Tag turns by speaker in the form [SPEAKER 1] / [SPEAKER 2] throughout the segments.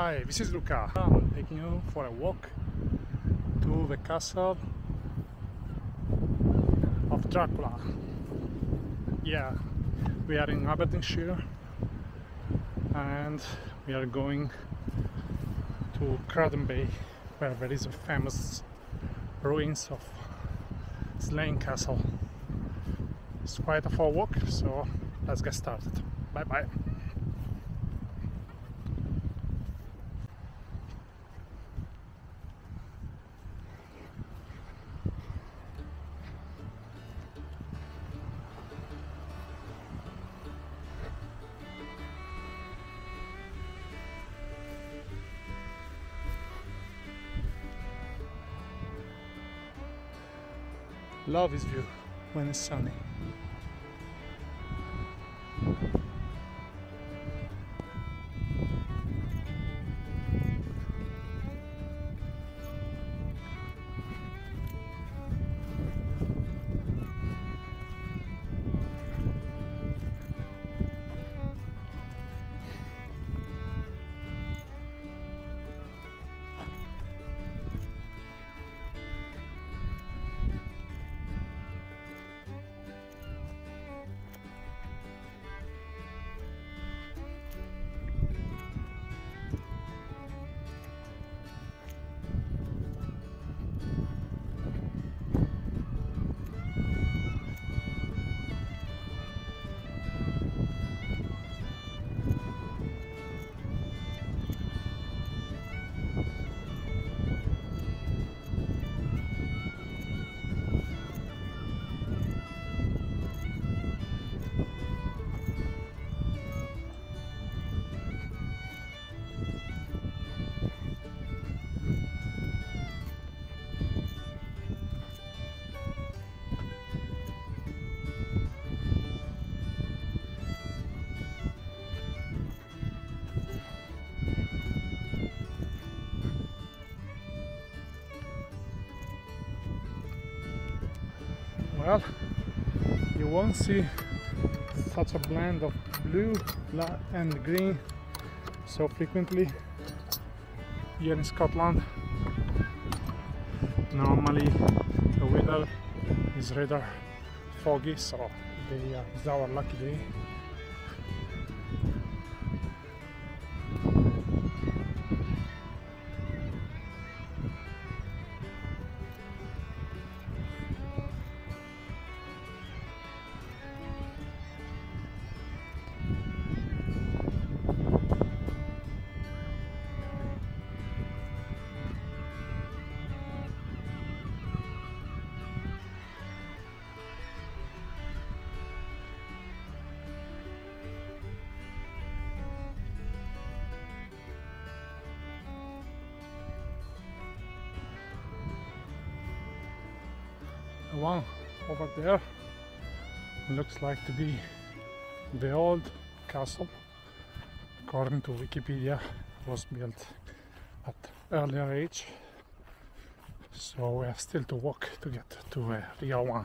[SPEAKER 1] Hi, this is Luca. I'm taking you for a walk to the castle of Dracula. Yeah, we are in Aberdeenshire and we are going to Crowden Bay, where there is a famous ruins of Slain Castle. It's quite a far walk, so let's get started. Bye bye. Love this view when it's sunny. Well, you won't see such a blend of blue, black and green so frequently here in Scotland. Normally the weather is rather foggy, so today is our lucky day. The one over there looks like to be the old castle. According to Wikipedia, was built at earlier age, so we have still to walk to get to a real one.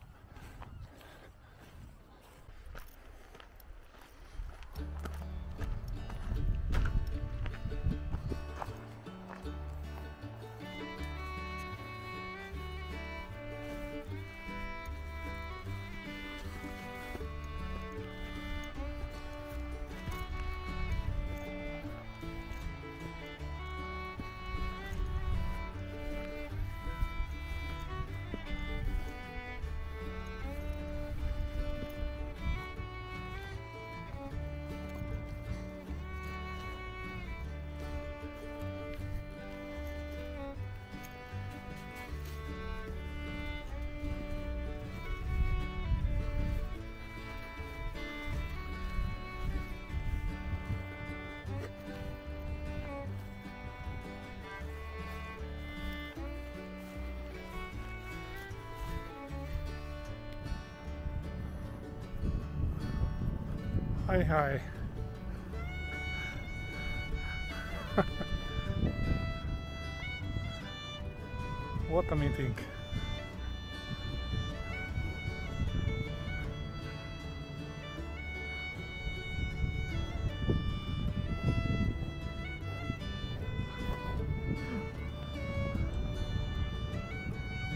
[SPEAKER 1] Hi, hi. What a meeting.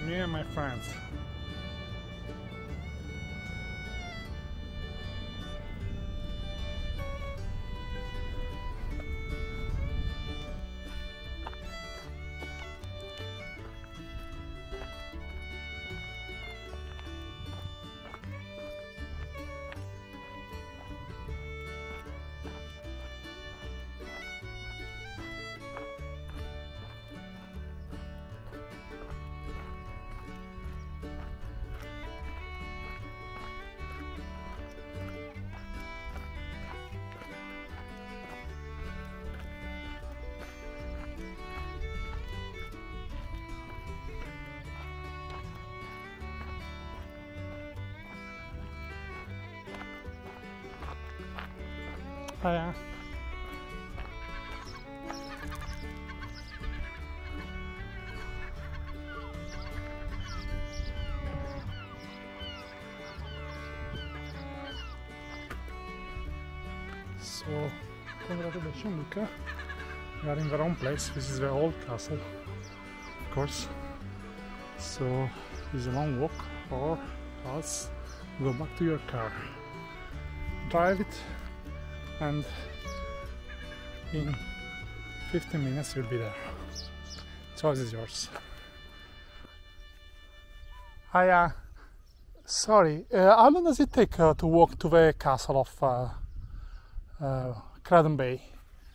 [SPEAKER 1] me and my friends. Hiya. So, congratulations, Luca. We are in the wrong place. This is the old castle, of course. So, it's a long walk, or else go back to your car. Drive it, and in 15 minutes you'll be there. Choice is yours. Hiya. Sorry, how long does it take to walk to the castle of Cradon Bay?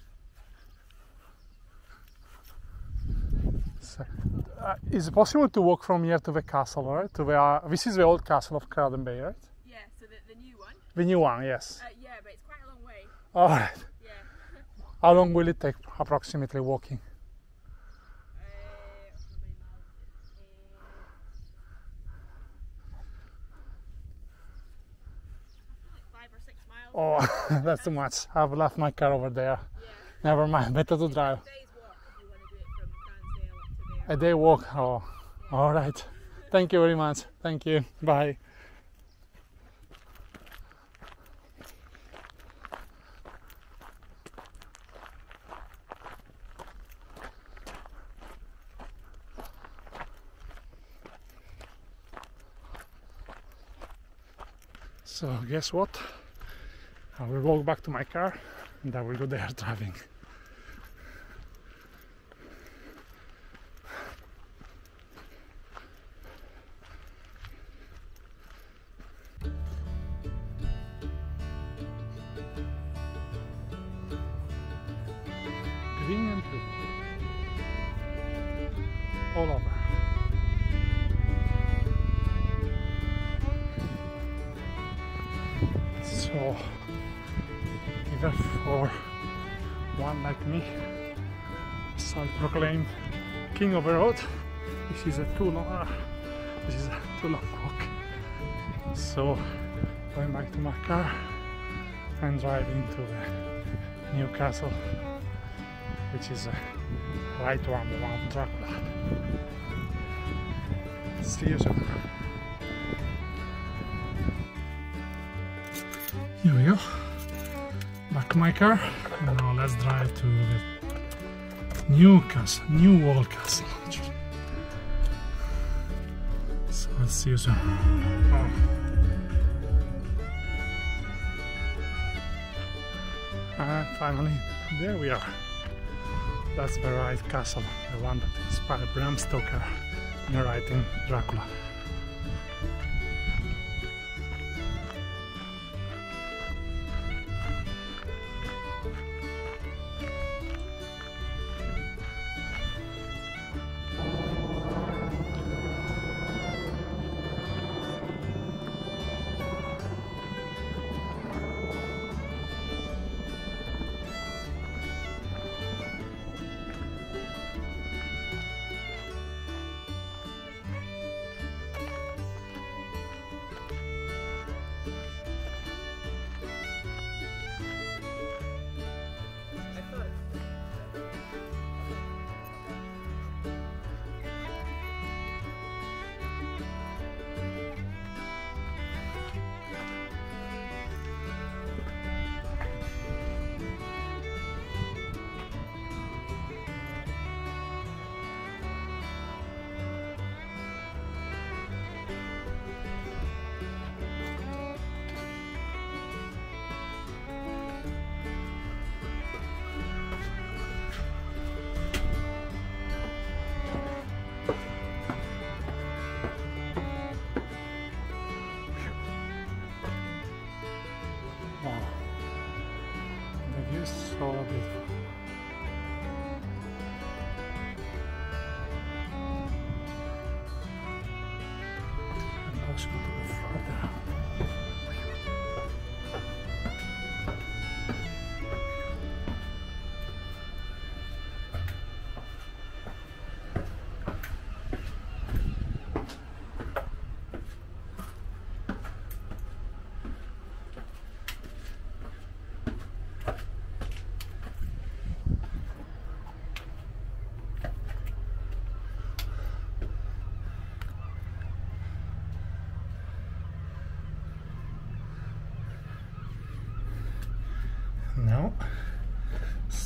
[SPEAKER 1] So, is it possible to walk from here to the castle, right? To the, this is the old castle of Cradon Bay, right?
[SPEAKER 2] Yeah, so the new one?
[SPEAKER 1] The new one, yes.
[SPEAKER 2] Yeah, but it's quite a long way.
[SPEAKER 1] Alright.
[SPEAKER 2] Yeah.
[SPEAKER 1] How long will it take approximately walking?
[SPEAKER 2] Like 5 or 6 miles.
[SPEAKER 1] Oh, that's too much. I've left my car over there.
[SPEAKER 2] Yeah.
[SPEAKER 1] Never mind, better to drive.
[SPEAKER 2] A day's walk if you want to do it from Cairnsdale up to there.
[SPEAKER 1] A day walk, oh,
[SPEAKER 2] Yeah.
[SPEAKER 1] alright. Thank you very much. Thank you. Bye. So guess what? I will walk back to my car and I will go there driving. Green and blue. All over. So, even for one like me, self-proclaimed king of the road, this is a too long walk. So, going back to my car and driving to the new castle, which is right around the one of Dracula. See you soon. Here we go, back to my car, and now let's drive to the new castle, new old castle. So let's see you soon. Oh. And finally, there we are. That's the right castle, the one that inspired Bram Stoker in writing Dracula.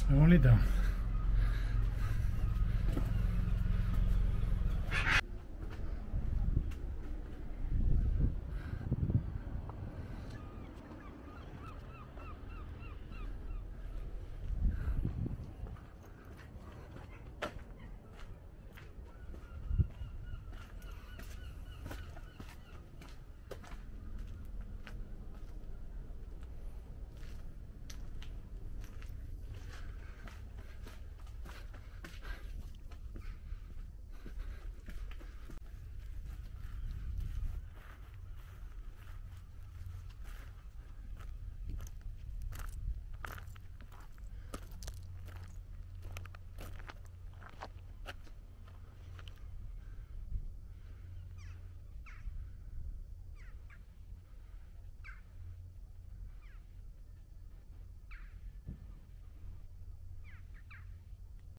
[SPEAKER 1] Only down.